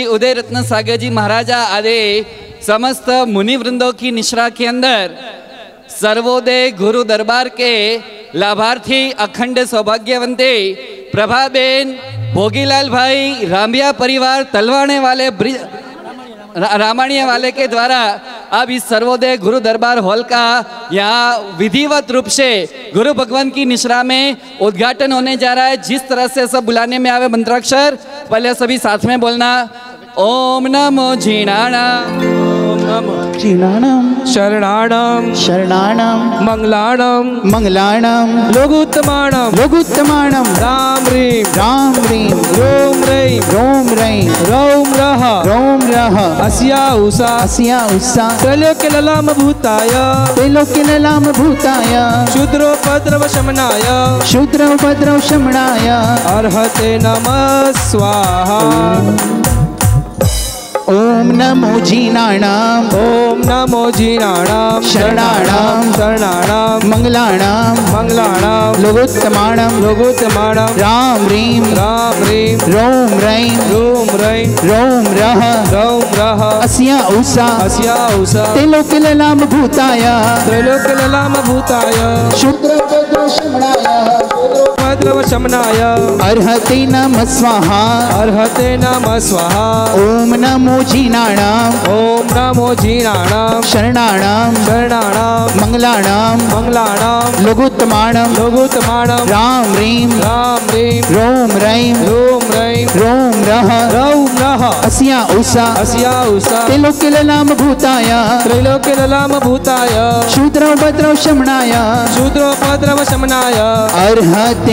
उदय रत्न सागर जी महाराजा आदि समस्त मुनि वृंदों की निश्रा के अंदर सर्वोदय गुरु दरबार के लाभार्थी अखंड सौभाग्यवंती प्रभाबेन भोगीलाल भाई रामिया परिवार तलवाने वाले रामाणिया वाले के द्वारा अब इस सर्वोदय गुरु दरबार हॉल का यहाँ विधिवत रूप से गुरु भगवान की निश्रा में उद्घाटन होने जा रहा है। जिस तरह से सब बुलाने में आवे मंत्राक्षर, पहले सभी साथ में बोलना। ओम नमो जीणाणाम, ओम नमो जीणाणाम, शरणाणाम शरणाणाम, मंगलाणाम मंगलाणाम, लोगुत्तमाणाम लोगुत्तमाणाम, राम ह्रीं राम ह्रीं रोम रैं रोम रैं रौम रः रोम रः अस्या उषा अस्या उषा त्रैलोक्यललाम भूताय त्रैलोक्यललाम भूताय शूद्रोपद्रव शमनाय शूद्रोपद्रव शमनाय अर्हते नमः स्वाहा। ओम नमो जीणाणाम, ओम नमो जीणाणाम, शरणाणाम शरणाणाम मंगलाणाम मंगलाणाम लोगोत्तमाणाम लोगोत्तमाणाम राम ह्रीं रोम रैं रोम रः अस्या उषा त्रैलोक्यललाम भूताय शूद्रोपद्रव शमनाय अर्हते नमः स्वाहा ओम नमो जीणाणाम, ओम नमो जीणाणाम, शरणाणाम मंगलाणाम लोगोत्तमाणाम राम ह्रीं रोम रैं रोम रः अस्या उषा त्रैलोक्यललाम भूताय शूद्रोपद्रव शमनाय अर्हते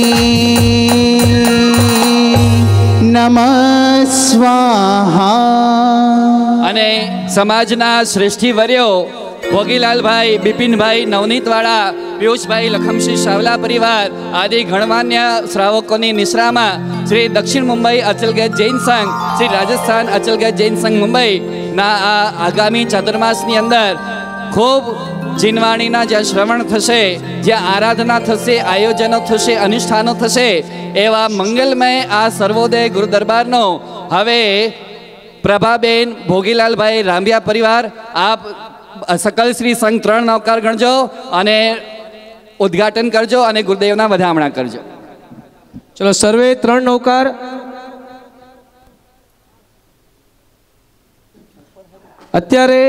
नमः स्वाहा। અને સમાજના શ્રેષ્ઠી વર્યો ભોગીલાલ ભાઈ, બિપિન ભાઈ, નવનીત વાળા, પિયુષ ભાઈ, લખમસિંહ સાવલા પરિવાર આદિ ગણમાન્ય શ્રાવકોની નિશ્રામાં શ્રી દક્ષિણ મુંબઈ અચલ ગેસ જૈન સંઘ, શ્રી રાજસ્થાન અચલ ગેસ જૈન સંઘ મુંબઈના આ આગામી ચાતુર્માસની અંદર ખૂબ જીનવાણીના જ્યાં શ્રવણ થશે, જ્યાં આરાધના થશે, આયોજનો થશે, અનુષ્ઠાનો થશે એવા મંગલમય આ સર્વોદય ગુરુ દરબારનો હવે પ્રભાબેન ભોગીલાલભાઈ રાંભિયા પરિવાર આપ સકલ શ્રી સંઘ 3 નવકાર ગણજો અને ઉદ્ઘાટન કરજો અને ગુરુદેવના વધામણા કરજો। ચલો સર્વે 3 નવકાર। અત્યારે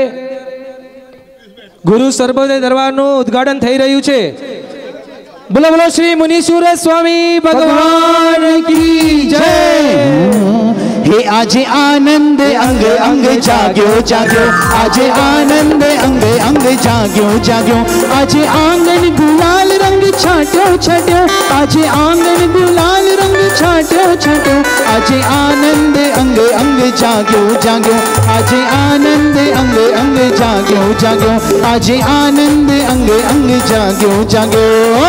ગુરુ સર્વોદય દરબારનું ઉદ્ઘાટન થઈ રહ્યું છે। બોલો બોલો શ્રી મુનીશ્વર સ્વામી ભગવાન की जय। हे आजे आनंद अंग अंग जाग्यो जाग्यो, आजे आनंद अंग अंग जाग्यो जाग्यो, आजे आंगन गुलाल रंग छाट्यो छाट्यो, आजे आंगन गुलाल रंग छाट्यो छाट्यो, आजे आनंद अंग अंग जाग्यो जाग्यो, आजे आनंद अंग अंग जाग्यो जाग्यो, आजे आनंद अंग अंग जाग्यो जाग्यो।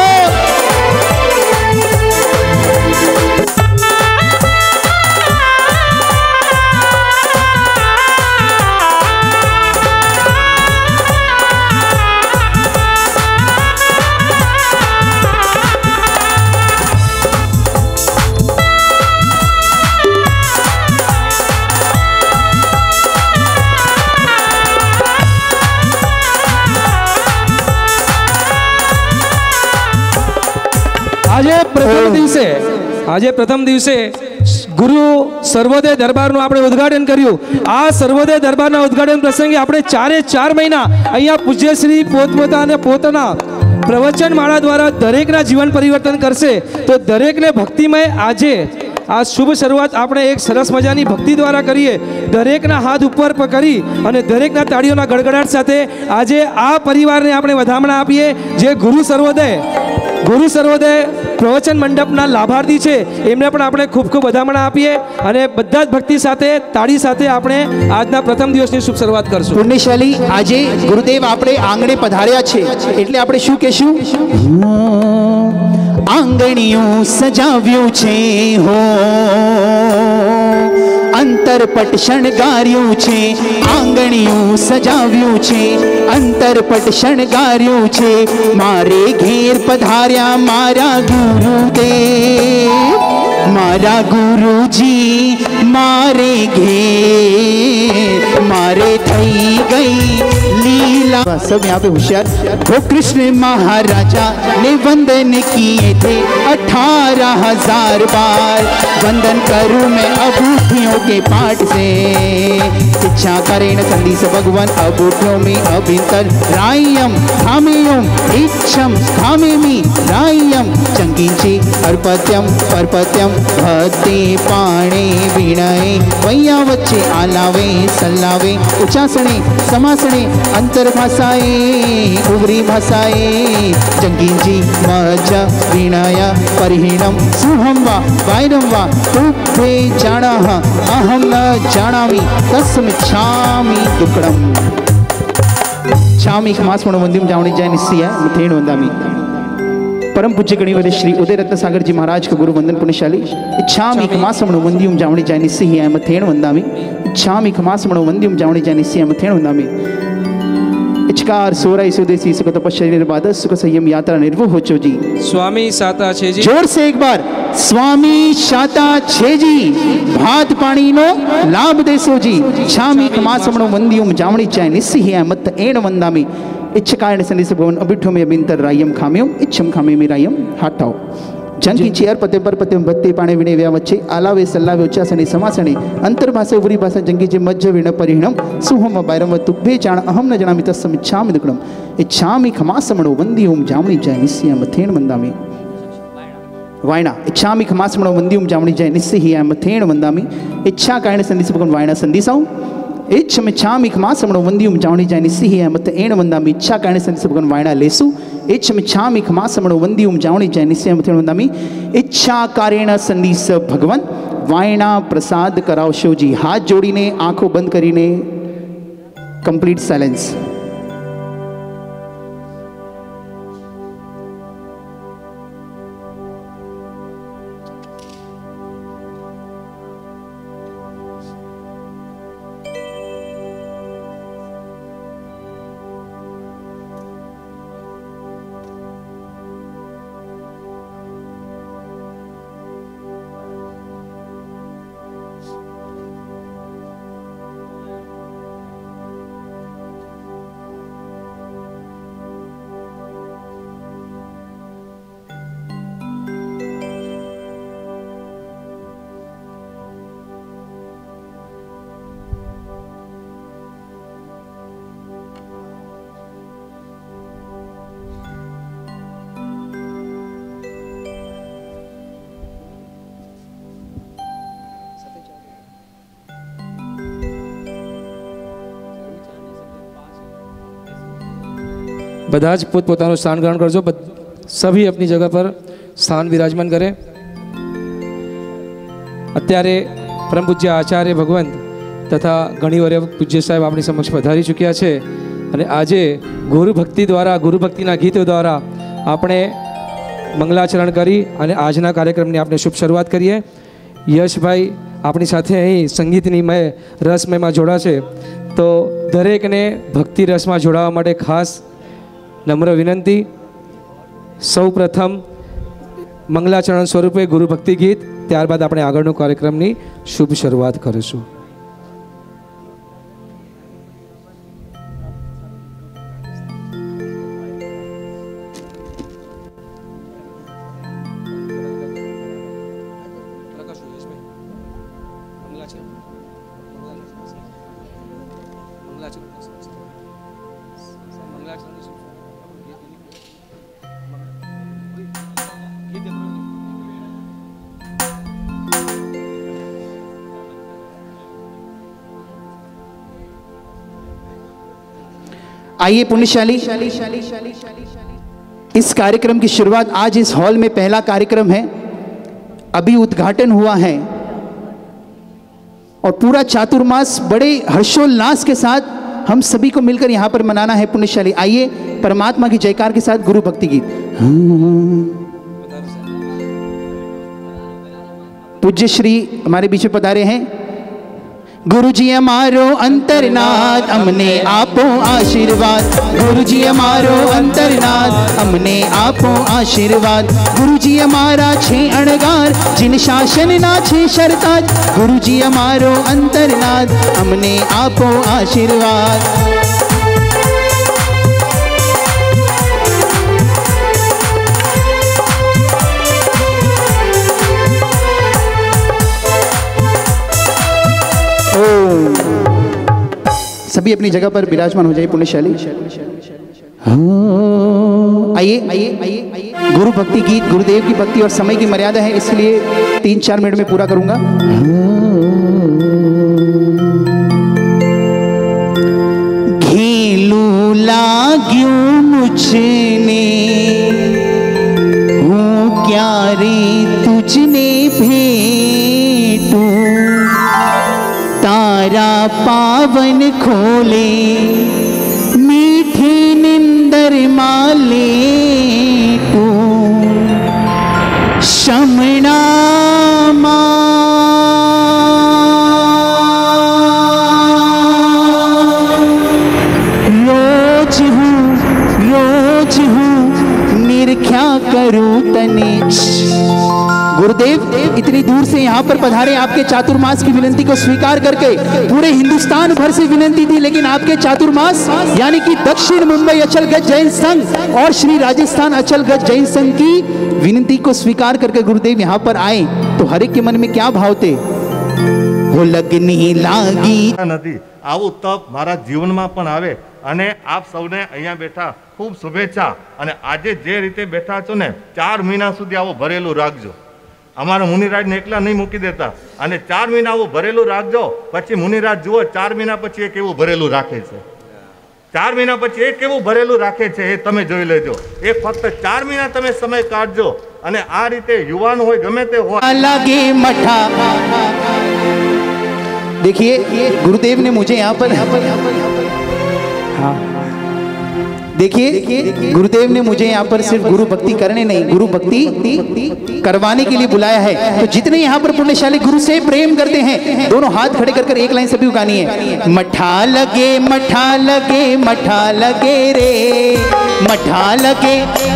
આજે પ્રથમ દિવસે ગુરુ સર્વોદય દરબારનું આપણે ઉદ્ઘાટન કર્યું। આ સર્વોદય દરબારના ઉદ્ઘાટન પ્રસંગે આપણે 4 મહિના અહીંયા પૂજ્યશ્રી પોતાના પ્રવચન માળા દ્વારા દરેકના જીવન પરિવર્તન કરશે। તો દરેકને ભક્તિમય આજે આ શુભ શરૂઆત આપણે એક સરસ મજાની ભક્તિ દ્વારા કરીએ। દરેકના હાથ ઉપર કરી અને દરેકના તાળીઓના ગડગડાટ સાથે આજે આ પરિવારને આપણે વધામણા આપીએ જે ગુરુ સર્વોદય પ્રવચન મંડપના લાભાર્થી છે એમને પણ આપણે ખૂબ ખૂબ વધામણા આપીએ અને બધા જ ભક્તિ સાથે તાળી સાથે આપણે આજના પ્રથમ દિવસની શુભ શરૂઆત કરશું। પુણ્યશાલી આજે ગુરુદેવ આપણે આંગણે પધાર્યા છે એટલે આપણે શું કહેશું? આંગણિયું સજાવ્યું છે હો, અંતરપટ શણગાર્યું છે, આંગણિયું સજાવ્યું છે, અંતરપટ શણગાર્યું છે, મારે ઘેર પધાર્યા મારા ગુરુદેવ। मारा गुरुजी मारे घेर, मारे थई गई लीला। सब यहाँ पे होशियार। वो कृष्ण महाराजा ने वंदन किए थे 18,000 बार, वंदन करूं मैं अबूठियों के पाठ से। इच्छा करेण संदेश भगवान अबूठियों में अभिंतर रायम खामेयम इच्छम खामेमि रायम चंकिंची अर्पत्यम परपत्यम भक्ति पाणे विणय वैया वच्चे आलावे सल्लावे उच्चासने समासने अंतर भाषाए उवरी भाषाए चंकिंची मज विणय परिहीणम सुहम वा वायरम वा तुभ्ये जानाः अहम न जानामि तस्मिच्छामि दुक्कडम। छामी खमासमणो वंद्यम जावणी जय निश्चय मथेण वंदामि। परम पूज्य गणिवरे श्री उदय रत्न सागर जी महाराज को गुरु वंदन पुण्यशाली। इच्छामि खमासमणो वंद्यम जावणी जय निश्चय मथेण वंदामि। इच्छामि खमासमणो वंद्यम जावणी जय निश्चय मथेण वंदामि। इचकार सोराई सुदेशी सुख तपस्या निर्बाध सुख संयम यात्रा निर्भो हो चो जी। स्वामी साता छे जी। जोर से एक बार स्वामी शाता छे जी भात पानी नो लाभ देसो जी। छामी खमासमणो वंद्यम जावणी जय निश्चय मत एण वंदामि। इच्छकारण संदेश भवन अभिठो में अभिंतर रायम खाम्यो इच्छम खामे में रायम हाटाओ जंकी चेयर पते पर पते भक्ति पाणे विणे व्या वच्चे आलावे सल्लावे उच्चासने समासने अंतर्भाषे उवरी भाषा जंकी जे मज्ज विण परिणम सुहम बायरम तुभ्ये जान अहम न जानामि तस्मिच्छामि दुक्कडम। इच्छामि खमासमणो वंद्यम जावणी जय निश्चय मथेण वंदामि। वायणा इच्छामि खमासमणो वंद्यम जावणी जय निश्चय मथेण वंदामि। इच्छा कारण संदेश भगवान वायणा संदेशाओ इच्छमिच्छामि खमासमणो वंद्यम जावणी जय निश्चय मत एण वंदामि। इच्छा कारण संदेश भगवान वायणा लेसु इच्छमिच्छामि खमासमणो वंद्यम जावणी जय निश्चय मथेण वंदामि। इच्छा कारेण संदेश भगवान वायणा प्रसाद करावशो जी। हाथ जोड़ीने आंखों बंद करीने कंप्लीट साइलेंस। બધા જ પોતપોતાનું સ્થાન ગ્રહણ કરજો। સભી अपनी जगह पर स्थान विराजमान करें। અત્યારે પરમ પૂજ્ય આચાર્ય ભગવંત તથા ઘણીવરે પૂજ્ય સાહેબ આપણી સમક્ષ પધારી ચૂક્યા છે અને આજે ગુરુ ભક્તિ દ્વારા ગુરુ ભક્તિના ગીતો દ્વારા આપણે મંગલાચરણ કરી અને આજના કાર્યક્રમની આપણે શુભ શરૂઆત કરીએ। યશભાઈ આપણી સાથે અહીં સંગીતની રસમયમાં જોડાશે તો દરેકને ભક્તિ રસમાં જોડાવા માટે ખાસ नम्र विनंती। सौ प्रथम मंगलाचरण स्वरूपे गुरु भक्ति गीत त्यारबाद આપણે આગળનો કાર્યક્રમની શુભ શરૂઆત કરીશું। आइए पुण्यशाली, इस कार्यक्रम की शुरुआत आज इस हॉल में पहला कार्यक्रम है, अभी उद्घाटन हुआ है और पूरा चातुर्मास बड़े हर्षोल्लास के साथ हम सभी को मिलकर यहाँ पर मनाना है। पुण्यशाली आइए परमात्मा की जयकार के साथ गुरु भक्ति गीत। पूज्य श्री हमारे बीच में पधारे हैं गुरुजी अमारो अंतरनाथ अमने आपो आशीर्वाद। गुरुजी अमारो अंतरनाथ अमने आपो आशीर्वाद। गुरुजी अमारा छे अणगार जिन शासन ना छे शरताज। गुरुजी अमारो अंतरनाथ अमने आपो आशीर्वाद। सभी अपनी जगह पर विराजमान हो जाइए पुण्यशाली। आइए आइए आइए। गुरु भक्ति गीत गुरुदेव की भक्ति और समय की मर्यादा है, इसलिए 3-4 मिनट में पूरा करूंगा। घेलू लाग्यू मुझने हूँ क्या रे तुझने भेटू। तारा पावन खोले मीठी निंदर माले तू। शमणा रोज हूँ निरख्या करूँ तने। गुरुदेव इतनी दूर से यहाँ पर पधारे, आपके चातुर्मास की विनंती को स्वीकार करके। पूरे हिंदुस्तान भर से विनंती थी, लेकिन आपके चातुर्मास यानी कि दक्षिण मुंबई अचल गज जैन संघ और श्री राजस्थान अचल गज जैन संघ की विनंती को स्वीकार करके गुरुदेव यहाँ पर आए, तो हर एक के मन में क्या भाव थे? वो लगनी लागी નથી આવું તપ મારા જીવનમાં પણ આવે અને આપ સૌને અહીંયા બેઠા ખૂબ શુભેચ્છા। અને આજે જે રીતે બેઠા છો ને 4 મહિના સુધી આવો ભરેલું રાખજો। અમારા મુનિરાજને એકલા નહીં મૂકી દેતા અને 4 મહિના આવું ભરેલું રાખજો। પછી મુનિરાજ જુઓ 4 મહિના પછી એ કેવું ભરેલું રાખે છે। 4 મહિના પછી એ કેવું ભરેલું રાખે છે એ તમે જોઈ લેજો। એ ફક્ત 4 મહિના તમે સમય કાઢજો અને આ રીતે યુવાન હોય ગમે તે હોય लगे मठा। देखिए गुरुदेव ने मुझे यहाँ पर हाँ देखिए गुरुदेव ने मुझे यहाँ पर सिर्फ गुरु भक्ति करने नहीं, गुरु भक्ति करवाने के लिए बुलाया है। तो जितने यहाँ पर पुण्यशाली गुरु से प्रेम करते हैं, दोनों हाथ खड़े कर एक लाइन सभी गानी है। मठा लगे मठा लगे मठा लगे रे मठा लगे।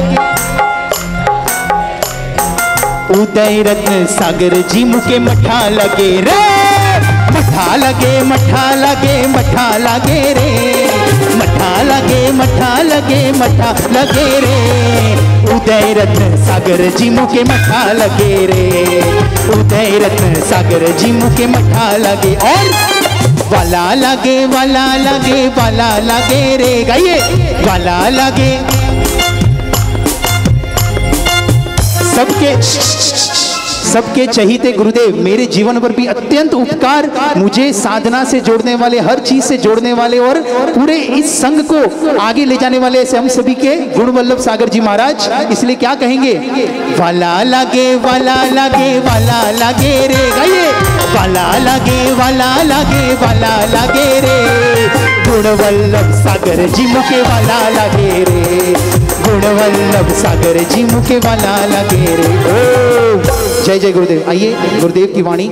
उदय रत्न सागर जी मुके मठा लगे रे। मठा लगे मठा लगे मठा लगे रे। मठा लगे मठा लगे मठा लगे रे। उदय रत्न सागर जी मुके मठा लगे रे। उदय रत्न सागर जी मुके मठा लगे। और वाला लगे वाला लगे वाला लगे रे। गाइए वाला लगे। सबके चहीते गुरुदेव मेरे जीवन पर भी अत्यंत उपकार, मुझे साधना से जोड़ने वाले, हर चीज से जोड़ने वाले और पूरे इस संघ को आगे ले जाने वाले ऐसे हम सभी के गुणवल्लभ सागर जी महाराज। इसलिए क्या कहेंगे? वाला लगे वाला लगे वाला लगे रे। गाइए वाला लगे वाला लगे वाला लगे रे। गुणवल्लभ सागर जी मुके वाला लगे रे। गुणवल्लभ सागर जी मुके वाला लगे रे। जय जय गुरुदेव। आइए गुरुदेव की वाणी।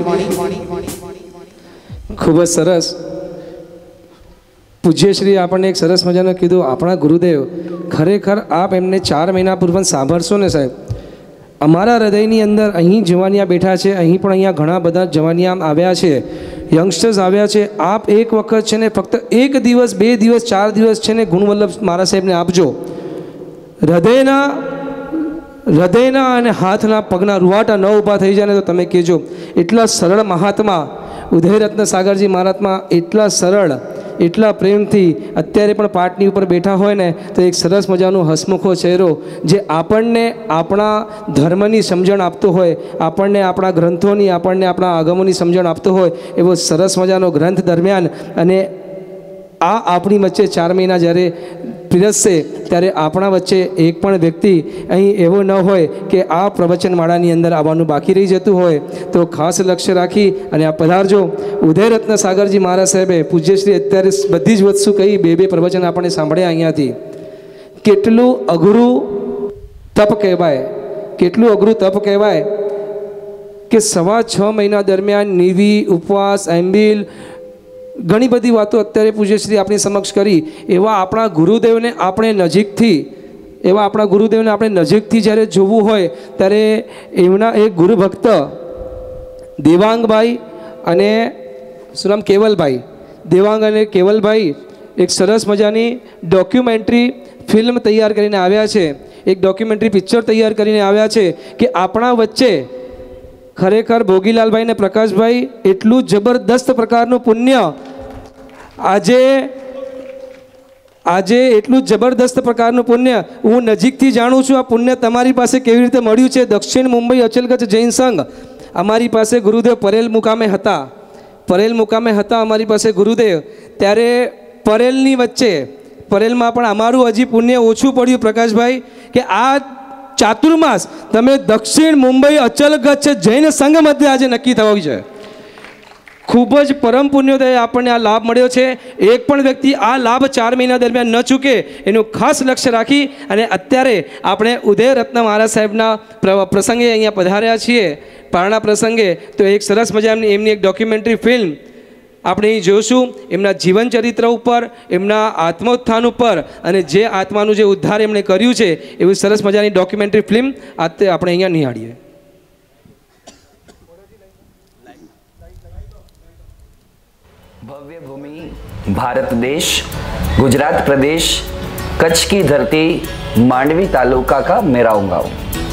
ખૂબ જ સરસ પૂજ્યશ્રી આપણને એક સરસ મજાનું કીધું। આપણા ગુરુદેવ ખરેખર આપ એમને 4 મહિના પૂર્વ સાંભળશો ને સાહેબ, અમારા હૃદયની અંદર અહીં જવાનિયા બેઠા છે, અહીં પણ અહીંયા ઘણા બધા જવાનિયા આવ્યા છે, યંગસ્ટર્સ આવ્યા છે। આપ એક વખત છે ને ફક્ત 1 દિવસ 2 દિવસ 4 દિવસ છે ને ગુણવલ્લભ મહારાજ સાહેબને આપજો। હૃદયના અને હાથના પગના રૂવાટા ન ઊભા થઈ જાય ને તો તમે કહેજો। એટલા સરળ મહાત્મા ઉદયરત્ન સાગરજી મહાત્મા, એટલા સરળ, એટલા પ્રેમથી અત્યારે પણ પાટની ઉપર બેઠા હોય ને તો એક સરસ મજાનો હસમુખો ચહેરો જે આપણને આપણા ધર્મની સમજણ આપતો હોય, આપણને આપણા ગ્રંથોની, આપણને આપણા આગમોની સમજણ આપતો હોય એવો સરસ મજાનો ગ્રંથ દરમિયાન અને આ આપણી વચ્ચે 4 મહિના જ્યારે પીરસશે ત્યારે આપણા વચ્ચે એક પણ વ્યક્તિ અહીં એવો ન હોય કે આ પ્રવચનમાળાની અંદર આવવાનું બાકી રહી જતું હોય। તો ખાસ લક્ષ્ય રાખી અને આ પધારજો। ઉદયરત્ન સાગરજી મહારાજ સાહેબે પૂજ્યશ્રી અત્યારે બધી જ વસ્તુ કહી, 2 પ્રવચન આપણે સાંભળ્યા અહીંયાથી। કેટલું અઘરું તપ કહેવાય, કેટલું અઘરું તપ કહેવાય કે 6.5 મહિના દરમિયાન નિધિ, ઉપવાસ, એમ્બિલ ઘણી બધી વાતો અત્યારે પૂજ્યશ્રી આપણી સમક્ષ કરી। એવા આપણા ગુરુદેવને આપણે નજીકથી જ્યારે જોવું હોય ત્યારે એમના એક ગુરુભક્ત દેવાંગભાઈ અને શું નામ કેવલભાઈ, દેવાંગ અને કેવલભાઈ એક સરસ મજાની ડોક્યુમેન્ટરી ફિલ્મ તૈયાર કરીને આવ્યા છે, એક ડોક્યુમેન્ટરી પિક્ચર તૈયાર કરીને આવ્યા છે કે આપણા વચ્ચે ખરેખર ભોગીલાલભાઈ ને પ્રકાશભાઈ એટલું જબરદસ્ત પ્રકારનું પુણ્ય આજે એટલું જબરદસ્ત પ્રકારનું પુણ્ય હું નજીકથી જાણું છું। આ પુણ્ય તમારી પાસે કેવી રીતે મળ્યું છે? દક્ષિણ મુંબઈ અચલગઢ જૈન સંઘ અમારી પાસે ગુરુદેવ પરેલ મુકામે હતા અમારી પાસે ગુરુદેવ। ત્યારે પરેલની વચ્ચે પરેલમાં પણ અમારું હજી પુણ્ય ઓછું પડ્યું પ્રકાશભાઈ કે આ ચાતુર્માસ તમે દક્ષિણ મુંબઈ અચલગઢ જૈન સંઘ મધ્ય આજે નક્કી થયું છે। ખૂબ જ પરમ પુણ્યોદય આપણને આ લાભ મળ્યો છે। એક પણ વ્યક્તિ આ લાભ 4 મહિના દરમિયાન ન ચૂકે એનું ખાસ લક્ષ્ય રાખી અને અત્યારે આપણે ઉદયરત્ન મહારાજ સાહેબના પ્રસંગે અહીંયા પધાર્યા છીએ, પારણા પ્રસંગે। તો એક સરસ મજાની એમની એક ડોક્યુમેન્ટરી ફિલ્મ આપણે અહીં જોઈશું એમના જીવન ચરિત્ર ઉપર, એમના આત્મોત્થાન ઉપર અને જે આત્માનું જે ઉદ્ધાર એમણે કર્યું છે એવી સરસ મજાની ડોક્યુમેન્ટરી ફિલ્મ આજે આપણે અહીંયા નિહાળીએ। भव्य भूमि भारत देश गुजरात प्रदेश कच्छ की धरती मांडवी तालुका का मेराऊ गांव।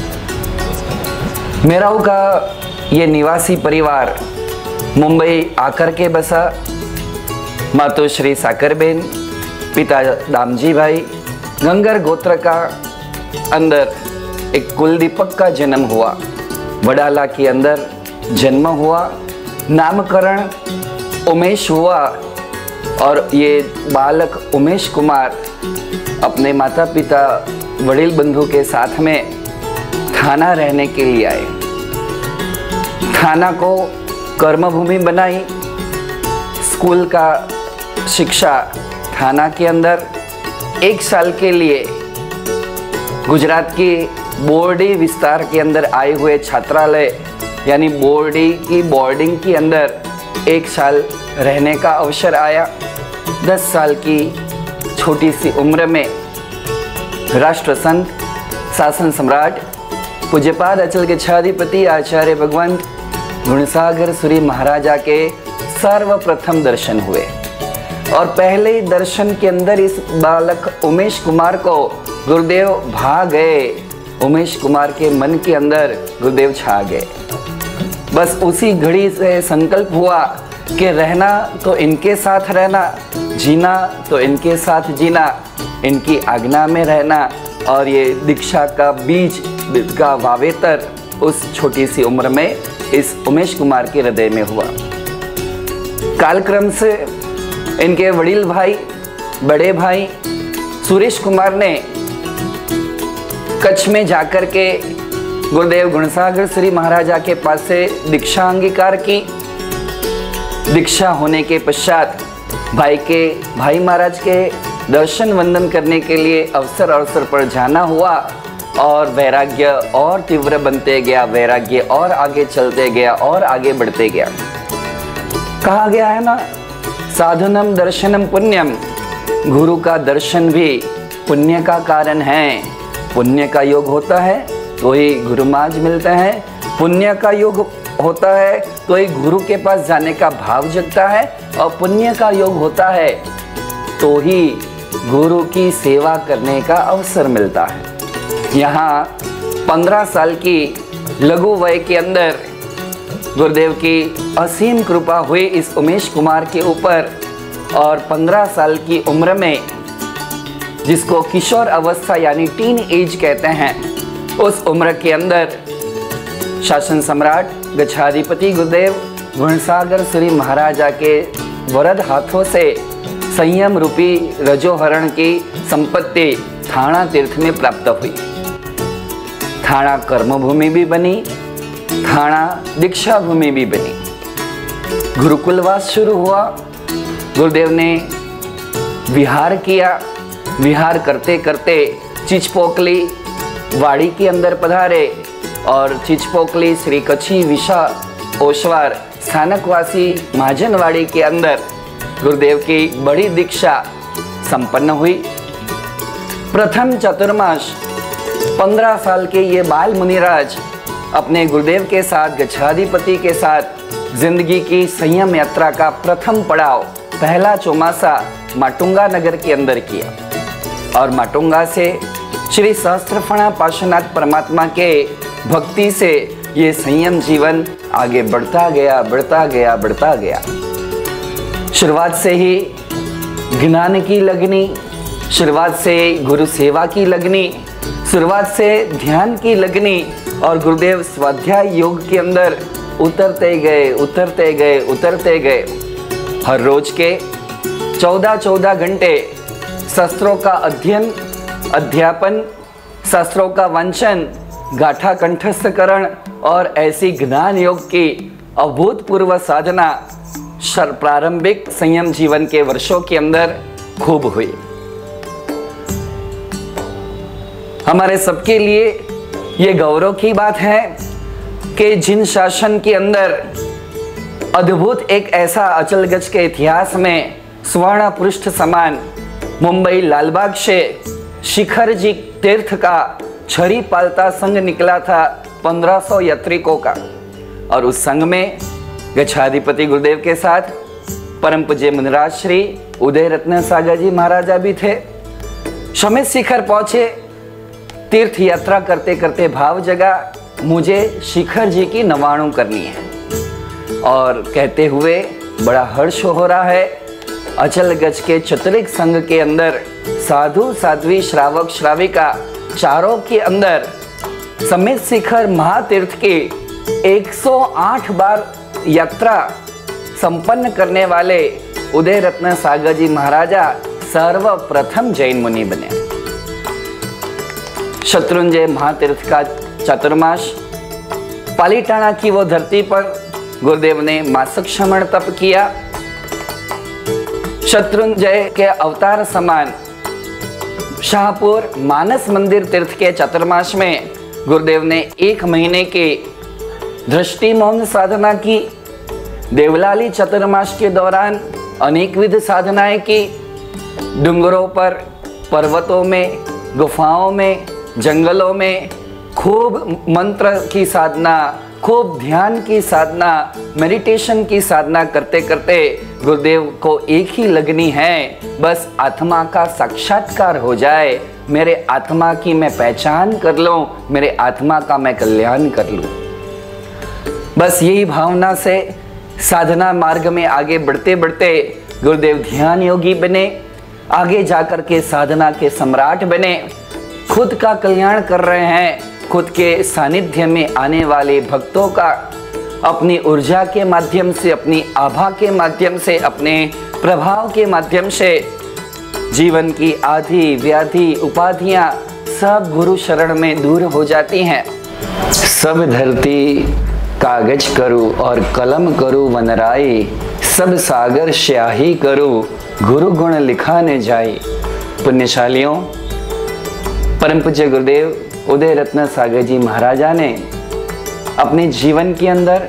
मेराऊ का ये निवासी परिवार मुंबई आकर के बसा। मातोश्री साकरबेन, पिता दामजी भाई, गंगर गोत्र का अंदर एक कुलदीपक का जन्म हुआ। वडाला के अंदर जन्म हुआ, नामकरण उमेश हुआ और ये बालक उमेश कुमार अपने माता पिता वडील बंधु के साथ में थाना रहने के लिए आए। थाना को कर्मभूमि बनाई। स्कूल का शिक्षा थाना के अंदर 1 साल के लिए गुजरात की बोर्डी विस्तार के अंदर आए हुए छात्रालय यानी बोर्डी की बोर्डिंग के अंदर 1 साल रहने का अवसर आया। 10 साल की छोटी सी उम्र में राष्ट्रसंत, शासन सम्राट, पूज्यपाद अचल के छाधिपति आचार्य भगवंत गुणसागर सूरी महाराजा के सर्वप्रथम दर्शन हुए और पहले ही दर्शन के अंदर इस बालक उमेश कुमार को गुरुदेव भा गए। उमेश कुमार के मन के अंदर गुरुदेव छा गए। बस उसी घड़ी से संकल्प हुआ कि रहना तो इनके साथ रहना, जीना तो इनके साथ जीना, इनकी आज्ञा में रहना। और ये दीक्षा का बीज का वावेतर उस छोटी सी उम्र में इस उमेश कुमार के हृदय में हुआ। कालक्रम से इनके वडील भाई, बड़े भाई सुरेश कुमार ने कच्छ में जाकर के गुरुदेव गुणसागर श्री महाराजा के पास से दीक्षा अंगीकार की। दीक्षा होने के पश्चात भाई महाराज के दर्शन वंदन करने के लिए अवसर पर जाना हुआ और वैराग्य और तीव्र बनते गया, वैराग्य और आगे चलते गया और आगे बढ़ते गया। कहा गया है ना, साधनम दर्शनम पुण्यम, गुरु का दर्शन भी पुण्य का कारण है। पुण्य का योग होता है तो ही गुरुमाज मिलते हैं, पुण्य का योग होता है तो ही गुरु के पास जाने का भाव जगता है और पुण्य का योग होता है तो ही गुरु की सेवा करने का अवसर मिलता है। यहाँ 15 साल की लघु वय के अंदर गुरुदेव की असीम कृपा हुई इस उमेश कुमार के ऊपर और 15 साल की उम्र में जिसको किशोर अवस्था यानी टीन एज कहते हैं, उस उम्र के अंदर शासन सम्राट गच्छाधिपति गुरुदेव गुणसागर श्री महाराजा के वरद हाथों से संयम रूपी रजोहरण की संपत्ति थाना तीर्थ में प्राप्त हुई। थाना कर्मभूमि भी बनी, थाना दीक्षा भूमि भी बनी। गुरुकुलवास शुरू हुआ। गुरुदेव ने विहार किया। विहार करते करते चिचपोकली वाड़ी के अंदर पधारे और चिचपोकली श्री कच्छी विशा ओशवार स्थानकवासी महाजनवाड़ी के अंदर गुरुदेव की बड़ी दीक्षा संपन्न हुई। प्रथम चतुर्मास 15 साल के ये बाल मुनिराज अपने गुरुदेव के साथ, गच्छाधिपति के साथ जिंदगी की संयम यात्रा का प्रथम पड़ाव, पहला चौमासा माटुंगा नगर के अंदर किया और माटुंगा से श्री सहस्त्रफणा पार्श्वनाथ परमात्मा के भक्ति से ये संयम जीवन आगे बढ़ता गया, बढ़ता गया, बढ़ता गया। शुरुआत से ही ज्ञान की लगनी, शुरुआत से गुरु सेवा की लगनी, शुरुआत से ध्यान की लगनी और गुरुदेव स्वाध्याय योग के अंदर उतरते गए, उतरते गए, उतरते गए। हर रोज के 14-14 घंटे शास्त्रों का अध्ययन, अध्यापन, शास्त्रों का वांचन, गाथा कंठस्थकरण और ऐसी ज्ञान योग की अभूतपूर्व साधना प्रारंभिक संयम जीवन के वर्षों के अंदर खूब हुई। हमारे सबके लिए ये गौरव की बात है कि जिन शासन के अंदर अद्भुत एक ऐसा अचल गज के इतिहास में स्वर्ण पृष्ठ समान मुंबई लालबाग से शिखर जी तीर्थ का छड़ी पालता संघ निकला था 1500 यात्रिकों का, और उस संघ में गच्छाधिपति गुरुदेव के साथ परम पूज्य मुनिराज श्री उदय रत्न सागर जी महाराजा भी थे। समित शिखर पहुंचे, तीर्थ यात्रा करते करते भाव जगा, मुझे शिखर जी की नवाणु करनी है और कहते हुए बड़ा हर्ष हो रहा है। अचल गज के चतुरिक संघ के अंदर साधु साध्वी श्रावक श्राविका चारों के अंदर समित शिखर महातीर्थ की 108 बार यात्रा संपन्न करने वाले उदय रत्न सागर जी महाराजा सर्वप्रथम जैन मुनि बने। शत्रुंजय महातीर्थ का चतुर्मास, पालीताना की वो धरती पर गुरुदेव ने मासिक श्रमण तप किया। शत्रुंजय के अवतार समान शाहपुर मानस मंदिर तीर्थ के चतुर्मास में गुरुदेव ने 1 महीने की दृष्टि मौन साधना की। देवलाली चतुर्मास के दौरान अनेक विध साधनाएं की। डूंगरों पर, पर्वतों में, गुफाओं में, जंगलों में खूब मंत्र की साधना, खूब ध्यान की साधना, मेडिटेशन की साधना करते करते गुरुदेव को एक ही लगनी है, बस आत्मा का साक्षात्कार हो जाए, मेरे आत्मा की मैं पहचान कर लूं, मेरे आत्मा का मैं कल्याण कर लूं। बस यही भावना से साधना मार्ग में आगे बढ़ते बढ़ते गुरुदेव ध्यान योगी बने, आगे जाकर के साधना के सम्राट बने, खुद का कल्याण कर रहे हैं, खुद के सानिध्य में आने वाले भक्तों का अपनी ऊर्जा के माध्यम से, अपनी आभा के माध्यम से, अपने प्रभाव के माध्यम से जीवन की आधी व्याधि उपाधियां सब गुरु शरण में दूर हो जाती हैं। सब धरती कागज करूं और कलम करूं वनराई, सब सागर स्याही करूं गुरु गुण लिखा न जाए। पुण्यशालियों, परम पूज्य गुरुदेव उदय रत्न सागर जी महाराजा ने अपने जीवन के अंदर